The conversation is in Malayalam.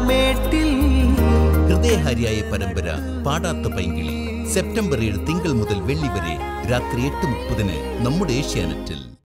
മേട്ടിൽ. ഹൃദയഹാരിയായ പരമ്പര പാടാത്ത പൈങ്കിളി സെപ്റ്റംബർ 7 തിങ്കൾ മുതൽ വെള്ളി വരെ രാത്രി 8:30 നമ്മുടെ ഏഷ്യാനെറ്റിൽ.